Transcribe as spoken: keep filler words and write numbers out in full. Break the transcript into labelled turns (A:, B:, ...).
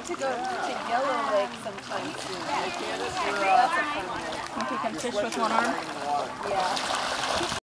A: to go to Yellow Lake sometime soon. That's a fun lake.
B: Think you can fish with one arm?
A: Yeah.